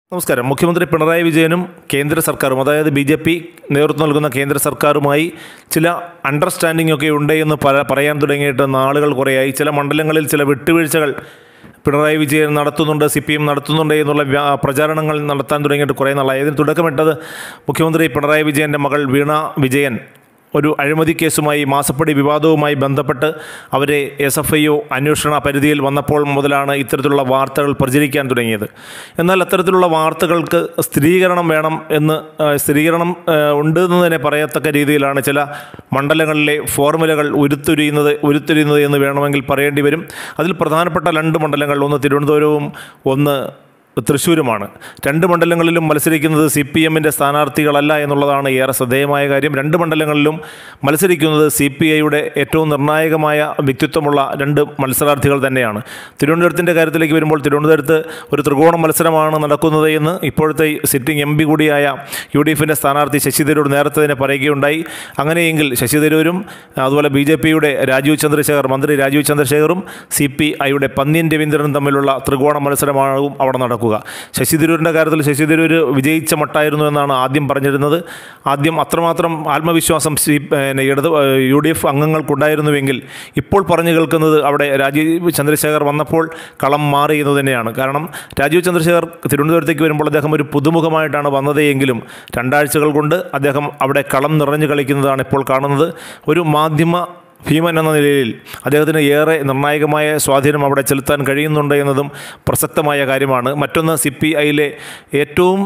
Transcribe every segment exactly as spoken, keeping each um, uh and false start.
നമസ്കാരം. മുഖ്യമന്ത്രി പിണറായി വിജയനും കേന്ദ്ര സർക്കാരും, അതായത് ബി ജെ പി നേതൃത്വം നൽകുന്ന കേന്ദ്ര സർക്കാരുമായി ചില അണ്ടർസ്റ്റാൻഡിംഗ് ഒക്കെ ഉണ്ട് എന്ന് പറയാൻ തുടങ്ങിയിട്ട് നാളുകൾ കുറേയായി. ചില മണ്ഡലങ്ങളിൽ ചില വിട്ടുവീഴ്ചകൾ പിണറായി വിജയൻ നടത്തുന്നുണ്ട്, സി പി എം നടത്തുന്നുണ്ട് എന്നുള്ള പ്രചാരണങ്ങൾ നടത്താൻ തുടങ്ങിയിട്ട് കുറേ നാളായി. ഇതിന് തുടക്കമിട്ടത് മുഖ്യമന്ത്രി പിണറായി വിജയൻ്റെ മകൾ വീണ വിജയൻ ഒരു അഴിമതി കേസുമായി, മാസപ്പടി വിവാദവുമായി ബന്ധപ്പെട്ട് അവരെ എസ് എഫ് ഐ ഒ അന്വേഷണ പരിധിയിൽ വന്നപ്പോൾ മുതലാണ് ഇത്തരത്തിലുള്ള വാർത്തകൾ പ്രചരിക്കാൻ തുടങ്ങിയത്. എന്നാൽ അത്തരത്തിലുള്ള വാർത്തകൾക്ക് സ്ഥിരീകരണം വേണം എന്ന് സ്ഥിരീകരണം ഉണ്ട് എന്ന് തന്നെ പറയത്തക്ക രീതിയിലാണ് ചില മണ്ഡലങ്ങളിലെ ഫോർമുലകൾ ഉരുത്തിരിയുന്നത് ഉരുത്തിരിയുന്നത് എന്ന് വേണമെങ്കിൽ പറയേണ്ടി വരും. അതിൽ പ്രധാനപ്പെട്ട രണ്ട് മണ്ഡലങ്ങൾ, ഒന്ന് തിരുവനന്തപുരവും ഒന്ന് തൃശ്ശൂരുമാണ്. രണ്ട് മണ്ഡലങ്ങളിലും മത്സരിക്കുന്നത് സി പി എമ്മിൻ്റെ സ്ഥാനാർത്ഥികളല്ല എന്നുള്ളതാണ് ഏറെ ശ്രദ്ധേയമായ കാര്യം. രണ്ട് മണ്ഡലങ്ങളിലും മത്സരിക്കുന്നത് സി പി ഐയുടെ ഏറ്റവും നിർണായകമായ വ്യക്തിത്വമുള്ള രണ്ട് മത്സരാർത്ഥികൾ തന്നെയാണ്. തിരുവനന്തപുരത്തിൻ്റെ കാര്യത്തിലേക്ക് വരുമ്പോൾ തിരുവനന്തപുരത്ത് ഒരു ത്രികോണ മത്സരമാണ് നടക്കുന്നത് എന്ന് ഇപ്പോഴത്തെ സിറ്റിംഗ് എം പി കൂടിയായ യു ഡി എഫിൻ്റെ സ്ഥാനാർത്ഥി ശശി തരൂർ നേരത്തെ തന്നെ പറയുകയുണ്ടായി. അങ്ങനെയെങ്കിൽ ശശി തരൂരും അതുപോലെ ബി ജെ പിയുടെ രാജീവ് ചന്ദ്രശേഖർ മന്ത്രി രാജീവ് ചന്ദ്രശേഖറും സി പി ഐയുടെ പന്ന്യൻ രവീന്ദ്രനും തമ്മിലുള്ള ത്രികോണ മത്സരമാകും അവിടെ നടക്കുക. ശശി തരൂരിൻ്റെ കാര്യത്തിൽ ശശി തരൂർ വിജയിച്ച മട്ടായിരുന്നു എന്നാണ് ആദ്യം പറഞ്ഞിരുന്നത്. ആദ്യം അത്രമാത്രം ആത്മവിശ്വാസം സി ഇടത് യു ഡി എഫ് അംഗങ്ങൾക്കുണ്ടായിരുന്നുവെങ്കിൽ ഇപ്പോൾ പറഞ്ഞു കേൾക്കുന്നത് അവിടെ രാജീവ് ചന്ദ്രശേഖർ വന്നപ്പോൾ കളം മാറി എന്ന് തന്നെയാണ്. കാരണം രാജീവ് ചന്ദ്രശേഖർ തിരുവനന്തപുരത്തേക്ക് വരുമ്പോൾ അദ്ദേഹം ഒരു പുതുമുഖമായിട്ടാണ് വന്നതെങ്കിലും രണ്ടാഴ്ചകൾ കൊണ്ട് അദ്ദേഹം അവിടെ കളം നിറഞ്ഞു കളിക്കുന്നതാണ് ഇപ്പോൾ കാണുന്നത്. ഒരു മാധ്യമ ഭീമൻ എന്ന നിലയിൽ അദ്ദേഹത്തിന് ഏറെ നിർണായകമായ സ്വാധീനം അവിടെ ചെലുത്താൻ കഴിയുന്നുണ്ട് എന്നതും പ്രസക്തമായ കാര്യമാണ്. മറ്റൊന്ന്, സി പി ഐയിലെ ഏറ്റവും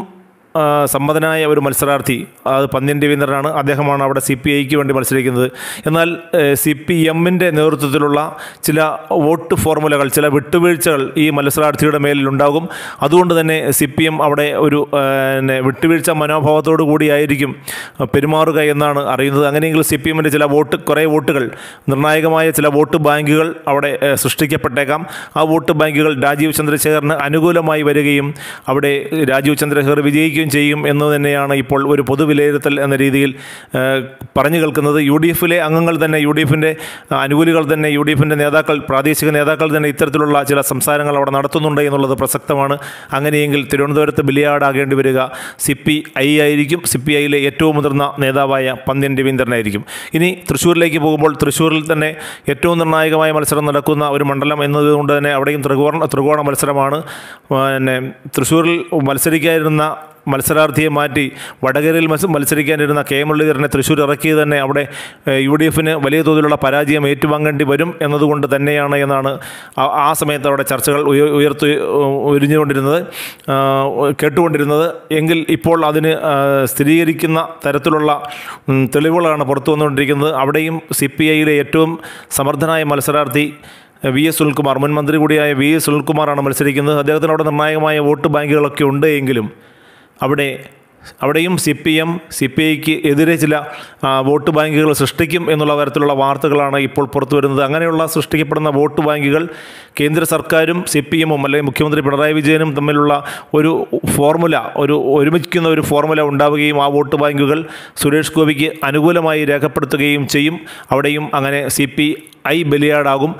സമ്മതനായ ഒരു മത്സരാർത്ഥി അത് പന്ന്യൻ രവീന്ദ്രനാണ്. അദ്ദേഹമാണ് അവിടെ സി പി ഐക്ക് വേണ്ടി മത്സരിക്കുന്നത്. എന്നാൽ സി പി എമ്മിൻ്റെ നേതൃത്വത്തിലുള്ള ചില വോട്ട് ഫോർമുലകൾ, ചില വിട്ടുവീഴ്ചകൾ ഈ മത്സരാർത്ഥിയുടെ മേലിലുണ്ടാകും. അതുകൊണ്ട് തന്നെ സി പി എം അവിടെ ഒരു വിട്ടുവീഴ്ച മനോഭാവത്തോടു കൂടിയായിരിക്കും പെരുമാറുക എന്നാണ് അറിയുന്നത്. അങ്ങനെയെങ്കിൽ സി പി എമ്മിൻ്റെ ചില വോട്ട് കുറേ വോട്ടുകൾ, നിർണായകമായ ചില വോട്ട് ബാങ്കുകൾ അവിടെ സൃഷ്ടിക്കപ്പെട്ടേക്കാം. ആ വോട്ട് ബാങ്കുകൾ രാജീവ് ചന്ദ്രശേഖറിന് അനുകൂലമായി വരികയും അവിടെ രാജീവ് ചന്ദ്രശേഖർ വിജയിക്കും ചെയ്യും എന്ന് തന്നെയാണ് ഇപ്പോൾ ഒരു പൊതുവിലയിരുത്തൽ എന്ന രീതിയിൽ പറഞ്ഞു കേൾക്കുന്നത്. യു ഡി എഫിലെ അംഗങ്ങൾ തന്നെ, യു ഡി എഫിൻ്റെ അനുകൂലികൾ തന്നെ, യു ഡി എഫിൻ്റെ നേതാക്കൾ, പ്രാദേശിക നേതാക്കൾ തന്നെ ഇത്തരത്തിലുള്ള ചില സംസാരങ്ങൾ അവിടെ നടത്തുന്നുണ്ട് എന്നുള്ളത് പ്രസക്തമാണ്. അങ്ങനെയെങ്കിൽ തിരുവനന്തപുരത്ത് ബലിയാടാകേണ്ടി വരിക സി പി ഐ ആയിരിക്കും. സി പി ഐയിലെ ഏറ്റവും മുതിർന്ന നേതാവായ പന്ന്യൻ രവീന്ദ്രനായിരിക്കും. ഇനി തൃശ്ശൂരിലേക്ക് പോകുമ്പോൾ തൃശ്ശൂരിൽ തന്നെ ഏറ്റവും നിർണായകമായ മത്സരം നടക്കുന്ന ഒരു മണ്ഡലം എന്നതുകൊണ്ട് തന്നെ അവിടെയും ത്രികോണ ത്രികോണ മത്സരമാണ്. പിന്നെ തൃശ്ശൂരിൽ മത്സരിക്കാനിരുന്ന മത്സരാർത്ഥിയെ മാറ്റി വടകരയിൽ മത്സരിക്കാനിരുന്ന കെ മുരളീധരനെ തൃശ്ശൂർ ഇറക്കിയത് തന്നെ അവിടെ യു ഡി എഫിന് വലിയ തോതിലുള്ള പരാജയം ഏറ്റുവാങ്ങേണ്ടി വരും എന്നതുകൊണ്ട് തന്നെയാണ് എന്നാണ് ആ സമയത്ത് അവിടെ ചർച്ചകൾ ഉയർത്തു ഉരിഞ്ഞുകൊണ്ടിരുന്നത് കേട്ടുകൊണ്ടിരുന്നത്. എങ്കിൽ ഇപ്പോൾ അതിന് സ്ഥിരീകരിക്കുന്ന തരത്തിലുള്ള തെളിവുകളാണ് പുറത്തു വന്നുകൊണ്ടിരിക്കുന്നത്. അവിടെയും സി പി ഐയിലെ ഏറ്റവും സമർത്ഥനായ മത്സരാർത്ഥി വി എസ് സുനിൽകുമാർ, മുൻ മന്ത്രി കൂടിയായ വി എസ് സുനിൽകുമാറാണ് മത്സരിക്കുന്നത്. അദ്ദേഹത്തിന് അവിടെ നിർണായകമായ വോട്ട് ബാങ്കുകളൊക്കെ ഉണ്ട് എങ്കിലും അവിടെ അവിടെയും C P M C P ഐക്ക് എതിരെ ചില വോട്ട് ബാങ്കുകൾ സൃഷ്ടിക്കും എന്നുള്ള തരത്തിലുള്ള വാർത്തകളാണ് ഇപ്പോൾ പുറത്തു വരുന്നത്. അങ്ങനെയുള്ള സൃഷ്ടിക്കപ്പെടുന്ന വോട്ട് ബാങ്കുകൾ കേന്ദ്ര സർക്കാരും സി പി എമ്മും അല്ലെങ്കിൽ മുഖ്യമന്ത്രി പിണറായി വിജയനും തമ്മിലുള്ള ഒരു ഫോർമുല, ഒരു ഒരുമിക്കുന്ന ഒരു ഫോർമുല ഉണ്ടാവുകയും ആ വോട്ട് ബാങ്കുകൾ സുരേഷ് ഗോപിക്ക് അനുകൂലമായി രേഖപ്പെടുത്തുകയും ചെയ്യും. അവിടെയും അങ്ങനെ സി പി ഐ ബലിയാടാകും.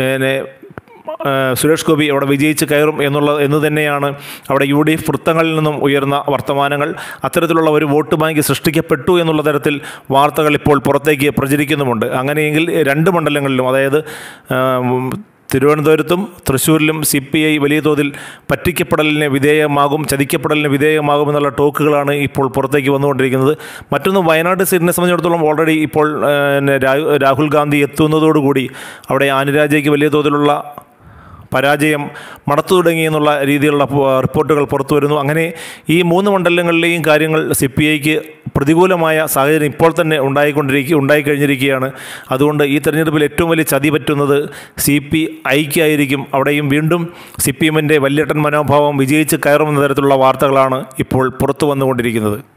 സുരേഷ് ഗോപി അവിടെ വിജയിച്ച് കയറും എന്നുള്ള എന്ന് തന്നെയാണ് അവിടെ യു ഡി എഫ് വൃത്തങ്ങളിൽ നിന്നും ഉയർന്ന വർത്തമാനങ്ങൾ. അത്തരത്തിലുള്ള ഒരു വോട്ട് ബാങ്ക് സൃഷ്ടിക്കപ്പെട്ടു എന്നുള്ള തരത്തിൽ വാർത്തകൾ ഇപ്പോൾ പുറത്തേക്ക് പ്രചരിക്കുന്നുമുണ്ട്. അങ്ങനെയെങ്കിൽ രണ്ട് മണ്ഡലങ്ങളിലും, അതായത് തിരുവനന്തപുരത്തും തൃശ്ശൂരിലും സി പി ഐ വലിയ തോതിൽ പറ്റിക്കപ്പെടലിന് വിധേയമാകും, ചതിക്കപ്പെടലിന് വിധേയമാകും എന്നുള്ള ടോക്കുകളാണ് ഇപ്പോൾ പുറത്തേക്ക് വന്നുകൊണ്ടിരിക്കുന്നത്. മറ്റൊന്ന്, വയനാട് സീറ്റിനെ സംബന്ധിച്ചിടത്തോളം ഓൾറെഡി ഇപ്പോൾ രാഹുൽ ഗാന്ധി എത്തുന്നതോടുകൂടി അവിടെ ആനിരാജയ്ക്ക് വലിയ തോതിലുള്ള പരാജയം മണത്തു തുടങ്ങി എന്നുള്ള രീതിയിലുള്ള റിപ്പോർട്ടുകൾ പുറത്തു വരുന്നു. അങ്ങനെ ഈ മൂന്ന് മണ്ഡലങ്ങളിലെയും കാര്യങ്ങൾ സി പി ഐക്ക് പ്രതികൂലമായ സാഹചര്യം ഇപ്പോൾ തന്നെ ഉണ്ടായിക്കൊണ്ടിരിക്കുക ഉണ്ടായിക്കഴിഞ്ഞിരിക്കുകയാണ്. അതുകൊണ്ട് ഈ തെരഞ്ഞെടുപ്പിൽ ഏറ്റവും വലിയ ചതി പറ്റുന്നത് സി പി ഐക്കായിരിക്കും. അവിടെയും വീണ്ടും സി പി എമ്മിൻ്റെ വല്യേട്ടൻ മനോഭാവം വിജയിച്ച് കയറുമെന്ന തരത്തിലുള്ള വാർത്തകളാണ് ഇപ്പോൾ പുറത്തു വന്നുകൊണ്ടിരിക്കുന്നത്.